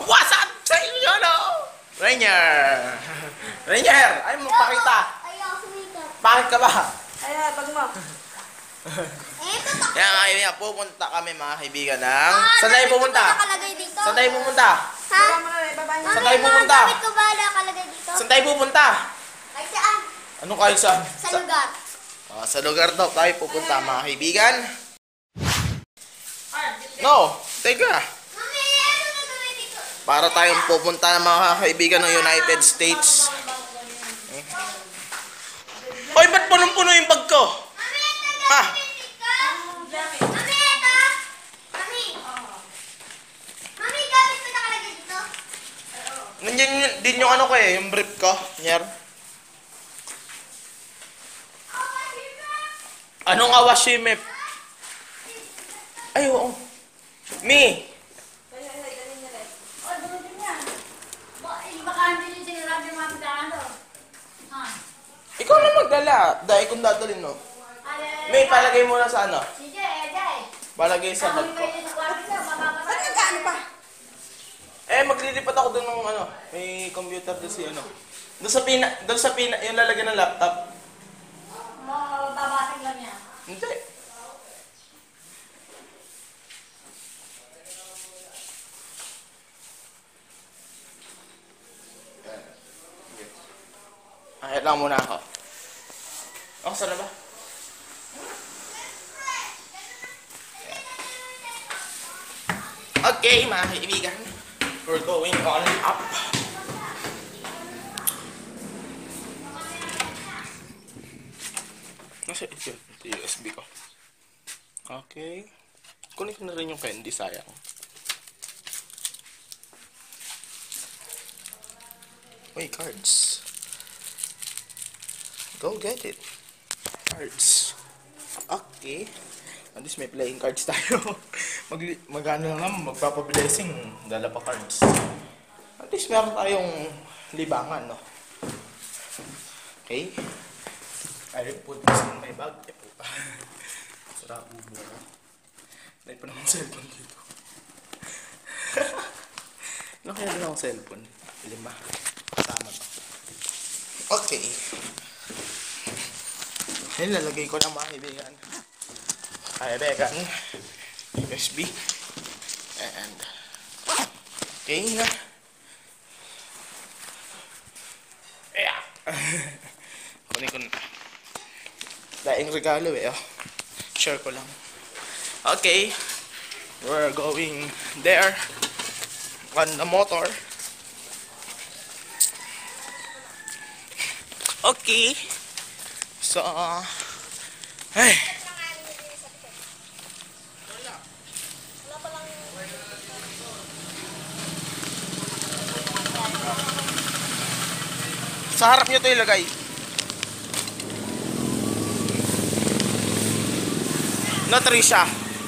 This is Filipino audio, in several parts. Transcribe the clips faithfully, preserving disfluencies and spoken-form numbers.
What's up sa inyo, no? Rainier! Rainier! Ay mo, pakita! Ayaw sumikap. Bakit ka ba? Ay, bag mo. Eto pa. Kaya mga kaibigan, pupunta kami mga kaibigan ng... Ah, Saan tayo bakit pupunta? ko ba nakalagay dito? Saan tayo pupunta? Ha? Baba mo na, baba niya. Saan tayo pupunta? Bakit ko ba nakalagay dito? Saan tayo pupunta? Ay, saan? Anong kayo saan? Sa lugar. Ah, sa lugar daw tayo pupunta mga kaibigan. No, teka. Mami, ano na gawin dito? Para tayong pupunta ng mga kaibigan ng United States. Hoy, ba't punong-puno yung bag ko? Mami, ito Ha? gamit dito. Mami, ito. Mami. Mami, gamit mo nakalagay dito? Nandiyan yun, din yung ano ko eh, yung brief ko. Nyer. Anong awashime? Ay, oo. Mi! Ikaw na magdala. Dahil kung dadalhin, no? May palagay mo na sa ano? Palagay sa bag ko. Ba't nagkaano pa? Eh, maglilipat ako doon ng ano. May computer doon si ano. Doon sa pina, doon sa pina, yung lalagyan ng laptop. Babating lang yan. Hindi. Ayat lang muna ako. Oh, saan na ba? Okay, mga kaibigan. We're going on up. Nasa ito ito U S B ko. Okay. Kunin ko na rin yung candy, sayang. Uy, cards. Go get it. Cards. Okay. At least may playing cards tayo. Mag magano lang naman, magpapablessing. Dala pa cards. At least meron tayong libangan, no? Okay. I will put this in my bag. Eh po. Sarap ubo ko. Dahil pa naman cellphone dito. Ano kaya din akong cellphone? Lima. Kasama to. Okay. Ayun, lalagay ko ng mga kaibigan. Kaibigan. U S B. And okay na. Yeah. Kunin ko na. Daing regalo eh. Oh. Share ko lang. Okay. We're going there. On the motor. Okay. So, ay. Sa harap nyo ito ilagay. No, Trisha.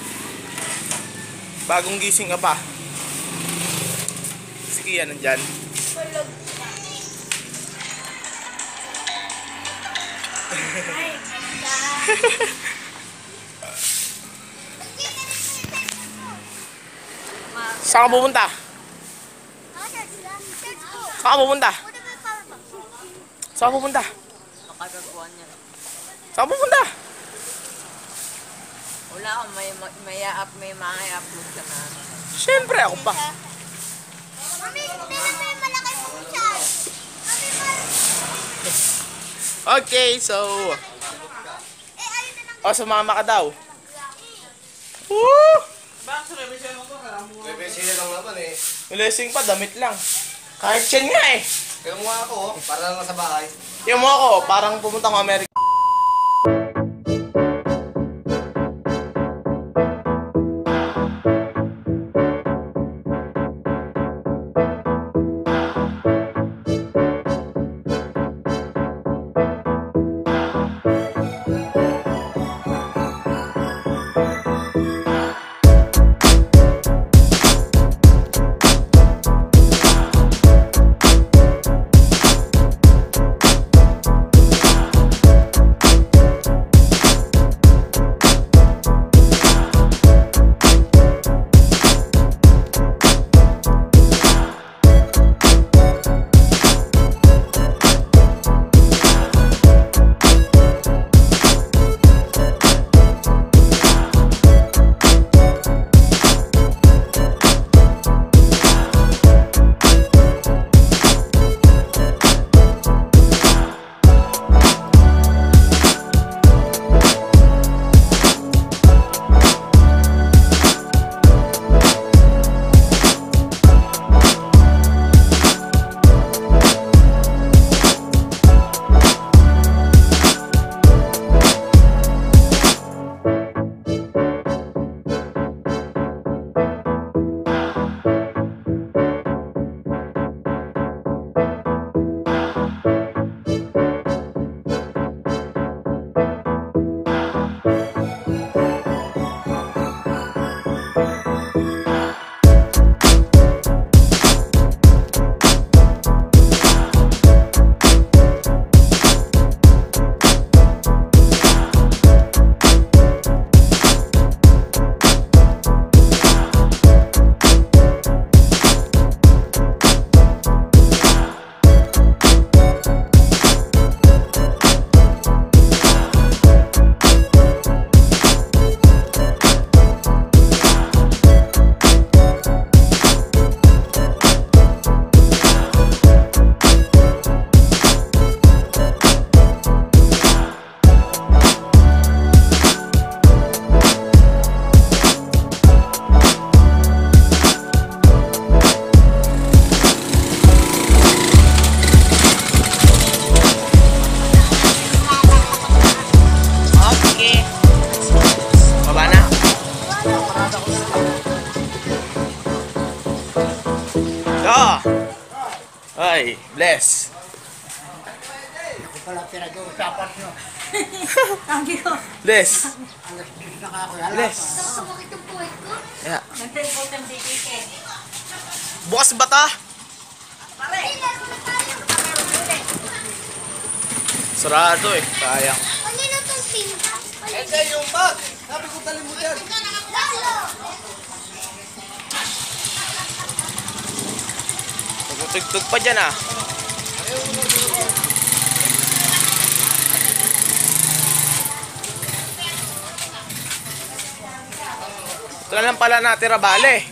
Bagong gising ka pa. Sige, yan nandyan. Saan ka pupunta? Saan ka pupunta? Saan ka pupunta? Nakagagawa niya. Saan ka pupunta? Wala akong may, may, up, may mga i-upload ka na. Siyempre, ako pa. Mami, tingnan mo yung malaki mong chan. Mami, mal... Okay, so... Eh, ayun na lang. O, sumama ka daw. Woo! Bebe, sila lang naman eh. Blessing pa, damit lang. Kahit yan nga eh. Kaya mo nga ako, oh, para lang sa bahay. Yung mo ako, parang pumunta ko Amerika. Ah! Ay, bless. Ako pala pinag-uusapan nyo. Sabi ko, Bless. Alas tres na ako alas. Bless. Sumakit yung puwet ko. Yeah. nag-report ang D K K. Bukas bata. Ay, laro na tayo. Sarado eh. Sayang. Kanina itong tinta. Eh, dahil yung bag. Sabi ko, dali mo dyan. Lalo! Tugtog pa dyan ah. Ito na lang pala natira bale.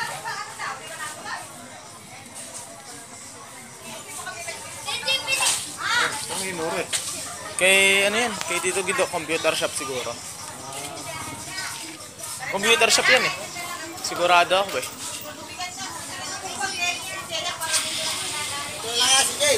Ang inure. Kay ano yan? Kay Tito Guido, computer shop siguro. Computer shop yan eh. Sigurado ako eh. Wala nga si Jay.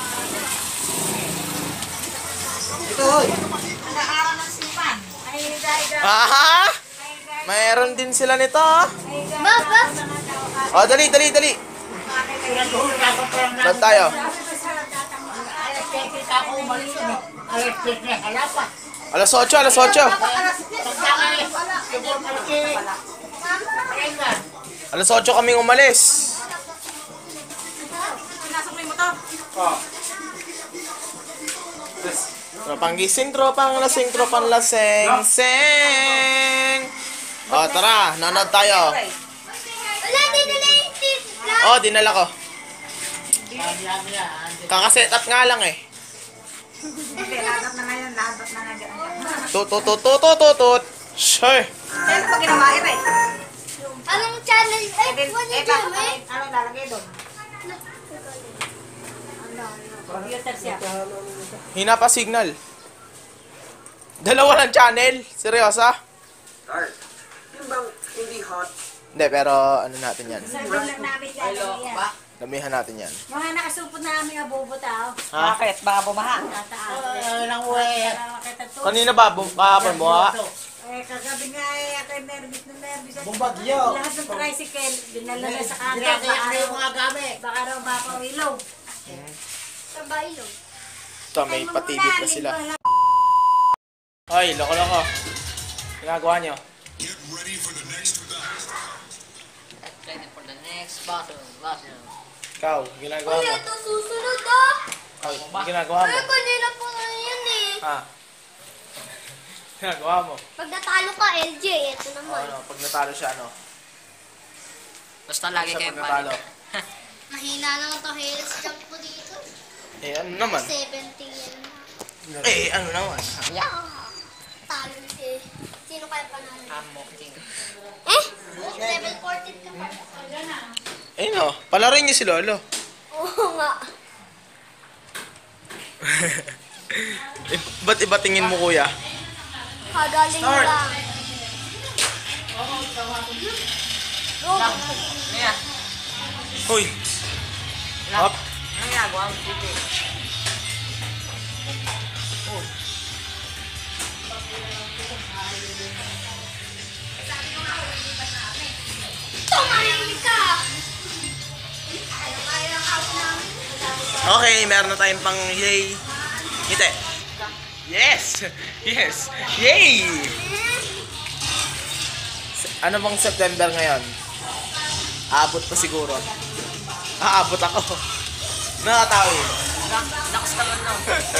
Ito, hoy. Nag-aaral ng sipan. Ay, dahil Aha! Mayroon din sila nito ah. Baba! Oh, dali, dali, dali. Pinag-uusapan ko lang Lab tayo. alas tres kita ako umalis yun. Alas tres na halapan. Alas otso, alas otso. Pagkakalis, yung mga malaki. Kailan? Alas otso kaming umalis. pinasok mo yung motor. Tropang gising, tropang lasing, tropang lasing, sing. Oh, tara, nanood tayo. Wala, dinala yung tinta. Oh, dinala ko. Sabi yan niya. Kakaset up nga lang eh. Hindi, lahat na ngayon, lahat na ngayon. Tut, tut, tut, tut, tut, tut, tut. Sure. Saan pa ginawa yun eh? Anong channel? Ay, Eh, wala eh, dyan bakit eh. ano lalagay doon? Computer siya. Hina pa signal. Dalawa ng channel. Seryosa? Art. Yung bang hindi hot? Hindi, pero ano natin yan. Sabihin lang namin lalagay yan. Damihan natin yan. Mga nakasupot na aming abubutaw. Ha? Bakit? Baka bumaha. Tataas. Ay, lang way. Makita to. Kanina ba? Bu- Kahapon mo ha? Eh, kagabi nga eh, ako yung nervous na nervous. Bumbagyo. Lahat ng tricycle, dinala na sa kanto. Kaya Baka kaya yung raw, mga gamit. baka raw mapawilaw. Sa bailo. Ito, may patibit na sila. Hoy, loko-loko. Ginagawa nyo. Ready for the next battle. Ikaw, ginagawa Uy, mo. ito susunod ah. Hoy, ginagawa mo. Ay, kanina po na yan eh. Ha? Ginagawa mo. Pag natalo ka, L J, ito O, naman. ano, pag natalo siya, ano? Basta lagi Siya kayong pag natalo. Mahina naman to health jump ko dito. Eh, ano naman? seventy yan. Eh, ano naman? Ah, talo eh. Sino kaya panalo? Amo, ting. Eh? Level fourteen ka pa. Eh, no. Palaroin niyo si Lolo. Oo nga. Eh, ba't iba tingin mo, kuya? Kagaling Start. lang. Rob, Maya, Hoy! Up! ano ginagawa mo? Sige. tumahimik ka. Kaya ako namin. Okay, meron na tayong pang yay. Ngiti. Yes! Yes! Yay! Ano bang September ngayon? Aabot pa siguro. Aabot ako. Nakatawi. Lakas ka lang lang.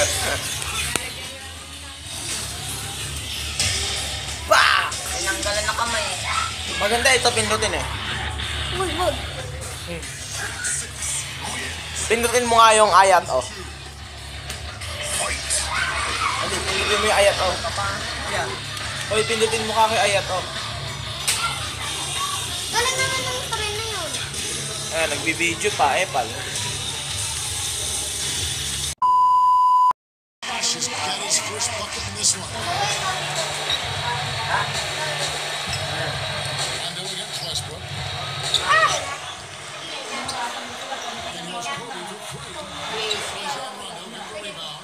Pa! Tinanggalan na kamay. Maganda ito, pindutin eh. Wag, wag. Pindutin mo nga yung ayat, oh. Hindi, pindutin mo yung ayat, oh. Yan. Hoy, pindutin mo ka kay ayat, oh. Galing naman ng train na yun. Ayan, nagbibideo pa, eh, pal. Cash has got his first bucket in this one. Rondo against Westbrook. And here's Kobe for free. Rajon Rondo with the rebound.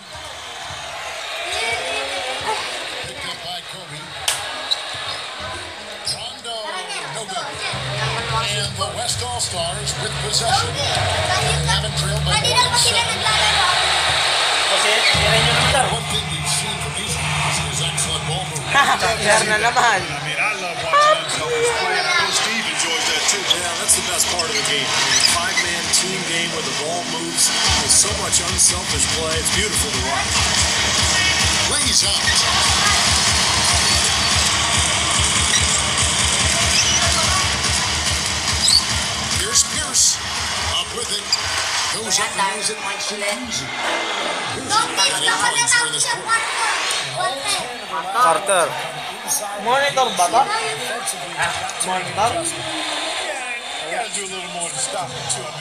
Picked up by Kobe. Rondo, no good. And the West all All-Stars with possession. They haven't trailed by Kanina more pa than sila seven. naglalaro. Kasi, tira nyo naman daw. One thing you've seen from these guys is excellent ball movement. Kaya na naman. I mean, I love watching unselfish play, and I know Steve enjoys that too. Yeah, that's the best part of the game. I mean, five-man team game where the ball moves with so much unselfish play. It's beautiful to watch. Lays out. Here's Pierce. Up with it. Goes up and knows it might seem easy. Pierce Don't miss adding na wala points for tapos this sa quarter. quarter. Quarter. Carter. Monitor ba to? Monitor? You gotta do a little more to stop it, too.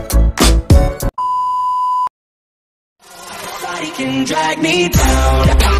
Can drag me down.